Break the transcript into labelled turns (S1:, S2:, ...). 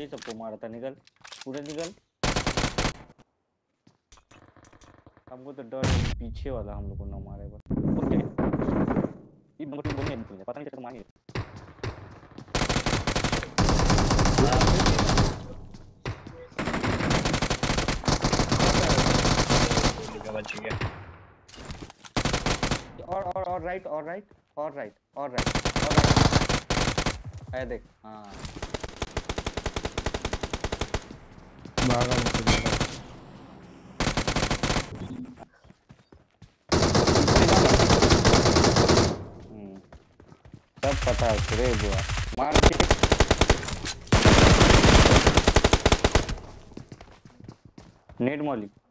S1: ये सबको मारा था। निकल पूरे निकल। हमको तो डर है पीछे वाला हम लोग को ना मारे बस। और क्या ये नंबर 2 बोलने नहीं पता नहीं चलता मारेंगे।
S2: बच गया।
S1: और राइट और राइट और राइट और राइट आया देख। हाँ
S3: भागा मुझसे भागा।
S1: सब पता है रे बुआ मार के नेट मौली।